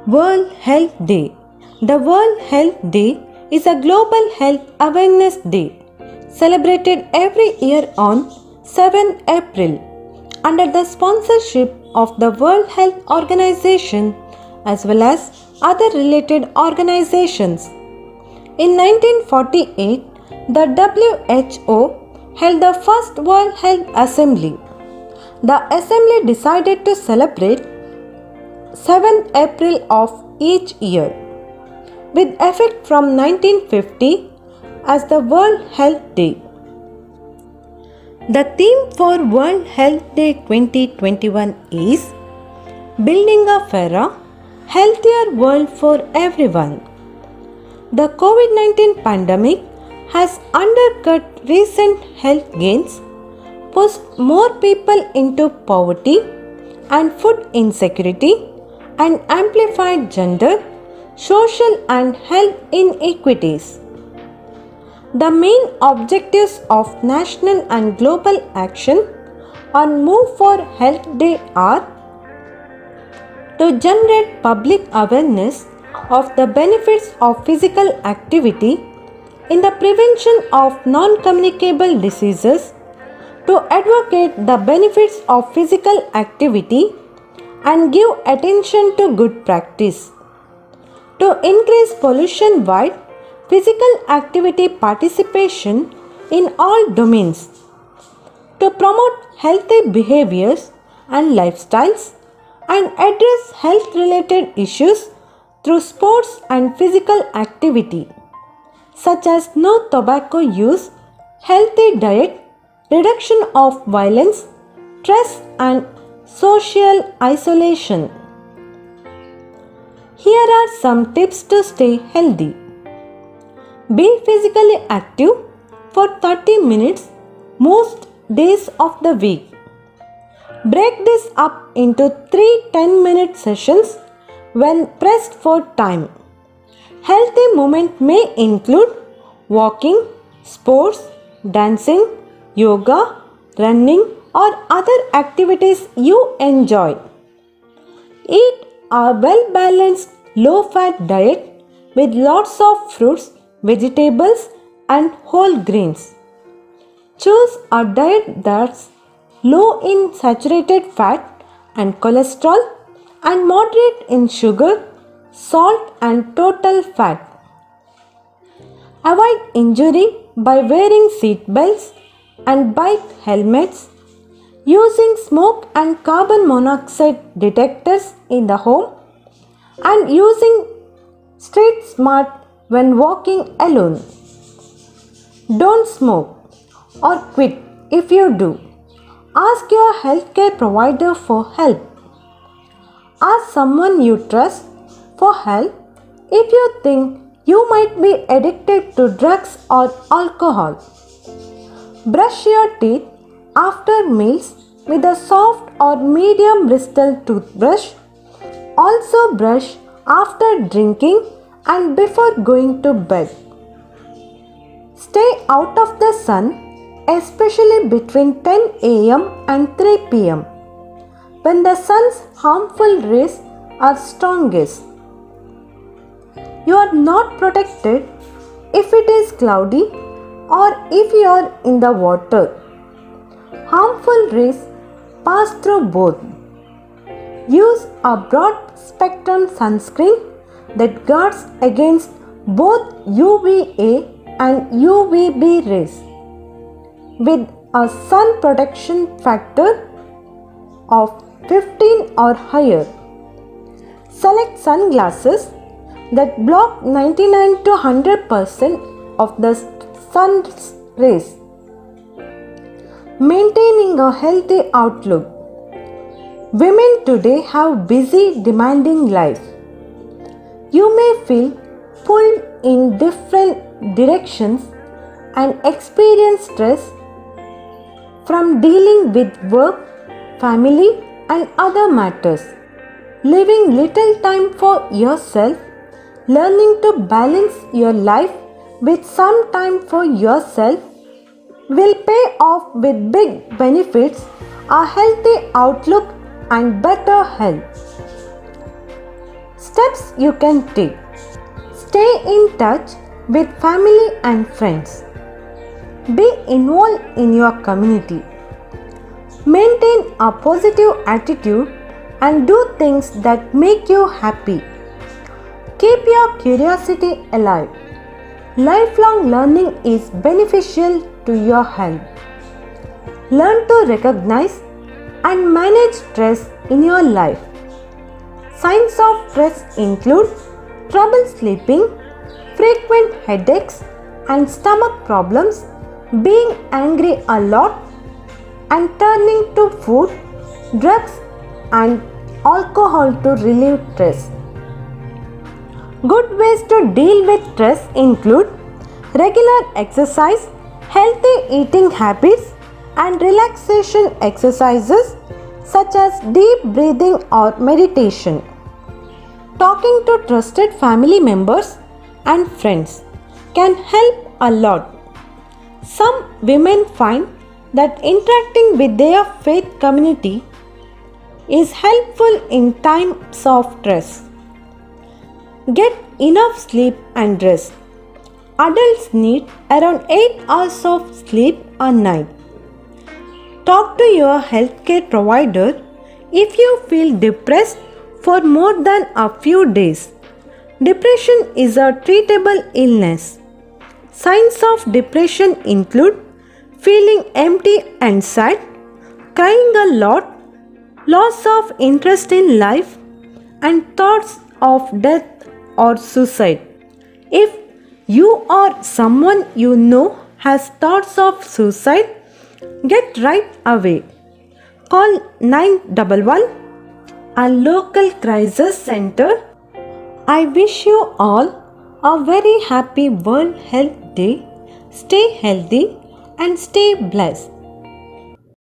World Health Day. The World Health Day is a global health awareness day celebrated every year on 7 April under the sponsorship of the World Health Organization as well as other related organizations. In 1948, the WHO held the first World Health Assembly. The assembly decided to celebrate 7th April of each year, with effect from 1950 as the World Health Day. The theme for World Health Day 2021 is Building a Fairer, Healthier World for Everyone. The COVID-19 pandemic has undercut recent health gains, pushed more people into poverty and food insecurity, and amplified gender, social and health inequities. The main objectives of national and global action on Move for Health Day are to generate public awareness of the benefits of physical activity in the prevention of non-communicable diseases, to advocate the benefits of physical activity and give attention to good practice, to increase pollution-wide physical activity participation in all domains, to promote healthy behaviors and lifestyles, and address health-related issues through sports and physical activity, such as no tobacco use, healthy diet, reduction of violence, stress and social isolation. Here are some tips to stay healthy. Be physically active for 30 minutes most days of the week. Break this up into 3 10-minute sessions when pressed for time. Healthy movement may include walking, sports, dancing, yoga, running, or other activities you enjoy. Eat a well-balanced, low-fat diet with lots of fruits, vegetables, and whole grains. Choose a diet that's low in saturated fat and cholesterol and moderate in sugar, salt, and total fat. Avoid injury by wearing seat belts and bike helmets, using smoke and carbon monoxide detectors in the home, and using Street Smart when walking alone. Don't smoke or quit if you do. Ask your healthcare provider for help. Ask someone you trust for help if you think you might be addicted to drugs or alcohol. Brush your teeth after meals with a soft or medium bristle toothbrush. Also brush after drinking and before going to bed. Stay out of the sun, especially between 10 a.m. and 3 p.m. when the sun's harmful rays are strongest. You are not protected if it is cloudy or if you are in the water. Harmful rays pass through both. Use a broad spectrum sunscreen that guards against both UVA and UVB rays with a sun protection factor of 15 or higher. Select sunglasses that block 99 to 100% of the sun's rays. Maintaining a healthy outlook. Women today have busy, demanding life. You may feel pulled in different directions and experience stress from dealing with work, family, and other matters. Leaving little time for yourself, learning to balance your life with some time for yourself will pay off with big benefits, a healthy outlook, and better health. Steps you can take. Stay in touch with family and friends. Be involved in your community. Maintain a positive attitude and do things that make you happy. Keep your curiosity alive. Lifelong learning is beneficial to your health. Learn to recognize and manage stress in your life. Signs of stress include trouble sleeping, frequent headaches and stomach problems, being angry a lot, and turning to food, drugs and alcohol to relieve stress. Good ways to deal with stress include regular exercise, healthy eating habits, and relaxation exercises such as deep breathing or meditation. Talking to trusted family members and friends can help a lot. Some women find that interacting with their faith community is helpful in times of stress. Get enough sleep and rest. Adults need around 8 hours of sleep a night. Talk to your healthcare provider if you feel depressed for more than a few days. Depression is a treatable illness. Signs of depression include feeling empty and sad, crying a lot, loss of interest in life, and thoughts of death or suicide. If you or someone you know has thoughts of suicide, get right away. Call 911, a local crisis center. I wish you all a very happy World Health Day. Stay healthy and stay blessed.